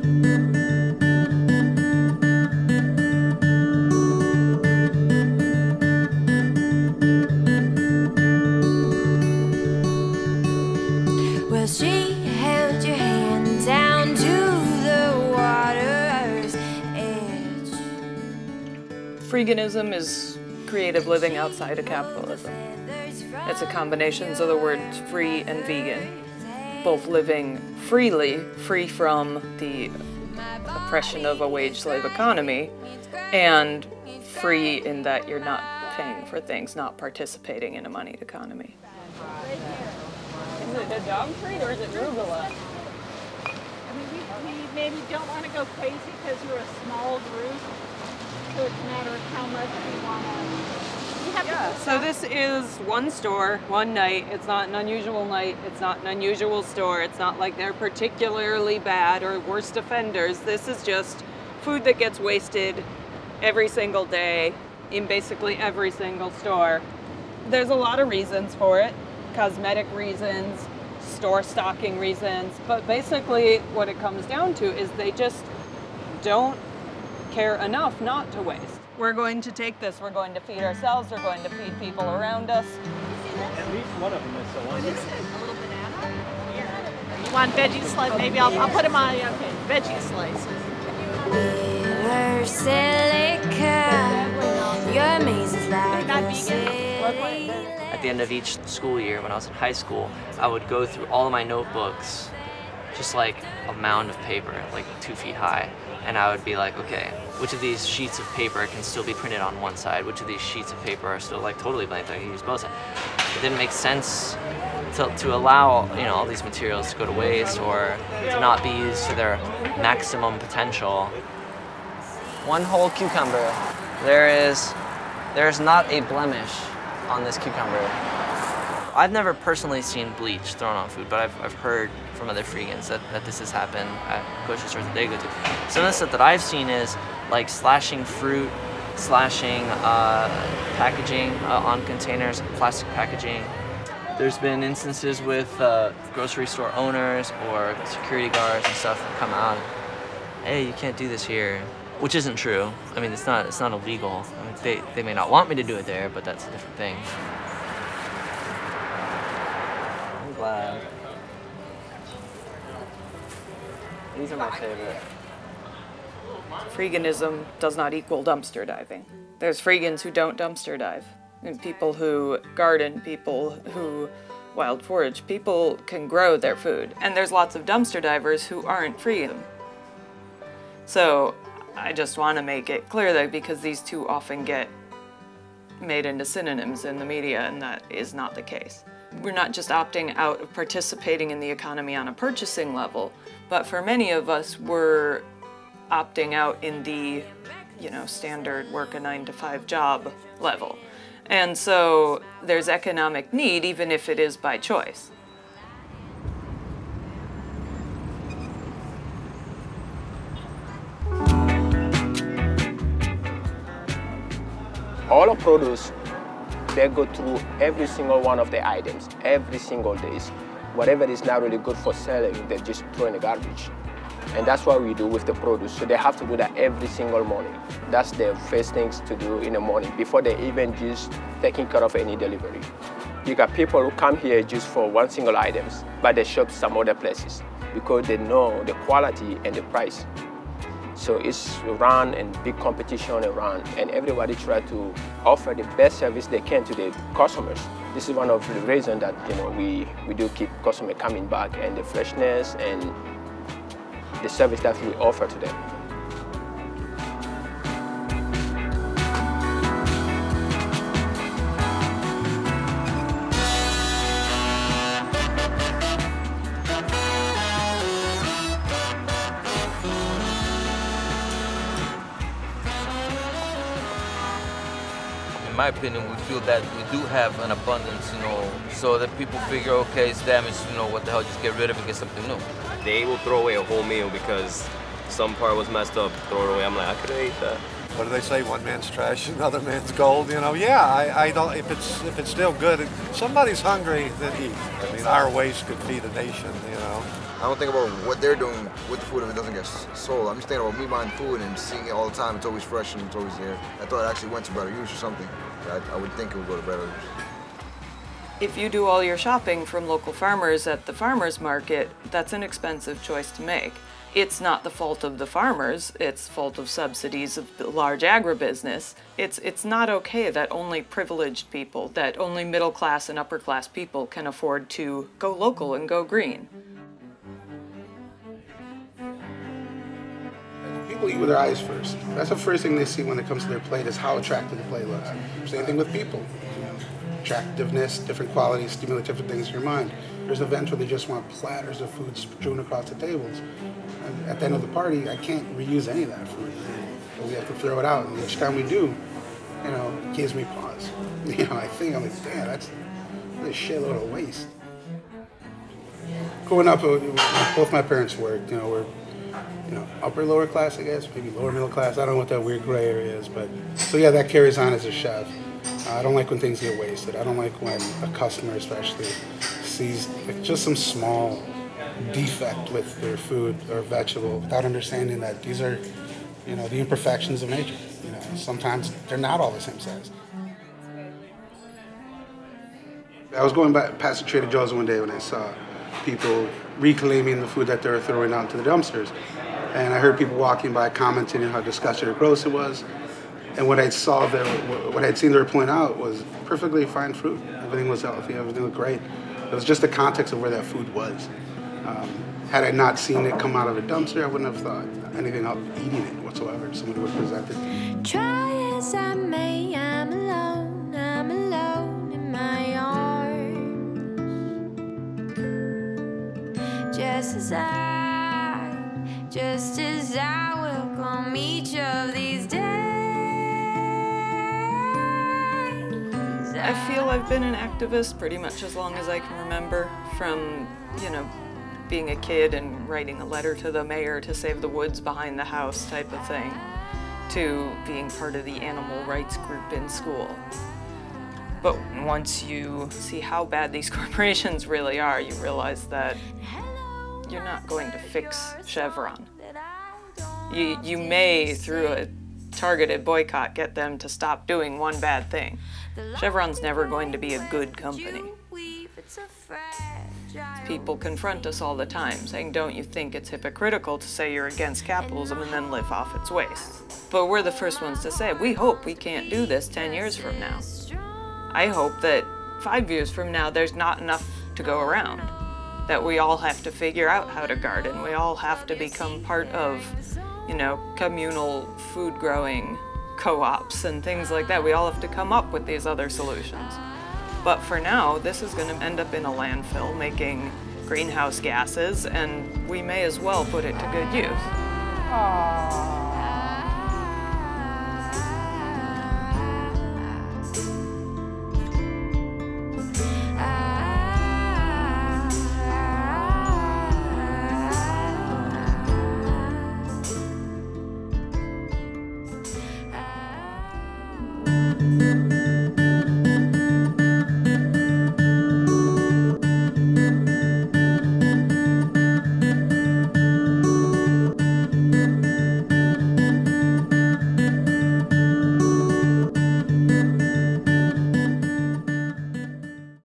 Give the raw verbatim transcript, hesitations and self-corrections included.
Well, she held your hand down to the water's edge. Freeganism is creative living outside of capitalism. It's a combination of the words free and vegan, both living freely, free from the oppression of a wage-slave economy, and free in that you're not paying for things, not participating in a moneyed economy. Is it a dog treat or is it arugula? I mean, we, we maybe don't want to go crazy because we're a small group, so it's a matter of how much we want to. Yeah, so this is one store, one night. It's not an unusual night. It's not an unusual store. It's not like they're particularly bad or worst offenders. This is just food that gets wasted every single day in basically every single store. There's a lot of reasons for it. Cosmetic reasons, store stocking reasons, but basically what it comes down to is they just don't care enough not to waste. We're going to take this, we're going to feed ourselves, we're going to feed people around us. At least one of them is so one. What is it? A little banana? Yeah. You want veggie slice? Maybe I'll, I'll put them on. Okay, veggie slices. Bitter silica, your maze is like a sail. At the end of each school year, when I was in high school, I would go through all of my notebooks, just like a mound of paper, like two feet high. And I would be like, okay, which of these sheets of paper can still be printed on one side? Which of these sheets of paper are still like totally blank that I can use both sides? It didn't make sense to, to allow, you know, all these materials to go to waste or to not be used to their maximum potential. One whole cucumber. There is, there is not a blemish on this cucumber. I've never personally seen bleach thrown on food, but I've, I've heard from other Freegans that, that this has happened at grocery stores that they go to. Some of the stuff that I've seen is like slashing fruit, slashing uh, packaging uh, on containers, plastic packaging. There's been instances with uh, grocery store owners or security guards and stuff that come out, hey, you can't do this here, which isn't true. I mean, it's not, it's not illegal. I mean, they, they may not want me to do it there, but that's a different thing. I'm glad. These are my favorite. Freeganism does not equal dumpster diving. There's Freegans who don't dumpster dive, and people who garden, people who wild forage. People can grow their food, and there's lots of dumpster divers who aren't Freegan. So I just want to make it clear that because these two often get made into synonyms in the media, and that is not the case. We're not just opting out of participating in the economy on a purchasing level, but for many of us, we're opting out in the, you know, standard work a nine to five job level. And so there's economic need, even if it is by choice. All our produce, they go through every single one of the items, every single day. Whatever is not really good for selling, they just throw in the garbage. And that's what we do with the produce. So they have to do that every single morning. That's their first things to do in the morning before they even just taking care of any delivery. You got people who come here just for one single items, but they shop some other places because they know the quality and the price. So it's run and big competition around, and everybody try to offer the best service they can to the customers. This is one of the reasons that, you know, we, we do keep customers coming back, and the freshness and the service that we offer to them. In my opinion, we feel that we do have an abundance, you know, so that people figure, okay, it's damaged, you know, what the hell, just get rid of it and get something new. They will throw away a whole meal because some part was messed up, throw it away. I'm like, I could have ate that. What do they say? One man's trash, another man's gold. You know, yeah. I, I don't. If it's if it's still good, if somebody's hungry, then eat. I mean, our waste could feed a nation. You know. I don't think about what they're doing with the food if it doesn't get sold. I'm just thinking about me buying food and seeing it all the time. It's always fresh and it's always there. I thought it actually went to better use or something. I, I would think it would go to better use. If you do all your shopping from local farmers at the farmers market, that's an expensive choice to make. It's not the fault of the farmers, it's the fault of subsidies of the large agribusiness. It's, it's not okay that only privileged people, that only middle class and upper class people can afford to go local and go green. People eat with their eyes first. That's the first thing they see when it comes to their plate is how attractive the plate looks. Same thing with people. You know, attractiveness, different qualities, stimulate different things in your mind. There's events where they just want platters of food strewn across the tables. And at the end of the party, I can't reuse any of that food. So we have to throw it out, and each time we do, you know, it gives me pause. You know, I think, I'm like, damn, that's a shitload of waste. Growing up, both my parents worked, you know, we're you know, upper, lower class, I guess, maybe lower middle class. I don't know what that weird gray area is, but so yeah, that carries on as a chef. Uh, I don't like when things get wasted. I don't like when a customer especially sees like, just some small defect with their food or vegetable without understanding that these are, you know, the imperfections of nature. You know, sometimes they're not all the same size. I was going by past the Trader Joe's one day when I saw people reclaiming the food that they were throwing out into the dumpsters. And I heard people walking by commenting on how disgusting or gross it was. And what I saw there, what I'd seen they were pulling out was perfectly fine fruit. Everything was healthy, everything looked great. It was just the context of where that food was. Um, had I not seen it come out of a dumpster, I wouldn't have thought anything of eating it whatsoever if somebody would present it. Try as I may, I'm alone, I'm alone in my arms. Just as I, just as I welcome each of these days. I feel I've been an activist pretty much as long as I can remember, from, you know, being a kid and writing a letter to the mayor to save the woods behind the house type of thing, to being part of the animal rights group in school. But once you see how bad these corporations really are, you realize that you're not going to fix Chevron. You, you may, through a targeted boycott, get them to stop doing one bad thing. Chevron's never going to be a good company. People confront us all the time, saying, don't you think it's hypocritical to say you're against capitalism and then live off its waste? But we're the first ones to say, we hope we can't do this ten years from now. I hope that five years from now there's not enough to go around. That we all have to figure out how to garden. We all have to become part of, you know, communal food growing co-ops and things like that. We all have to come up with these other solutions. But for now, this is going to end up in a landfill making greenhouse gases, and we may as well put it to good use. Aww.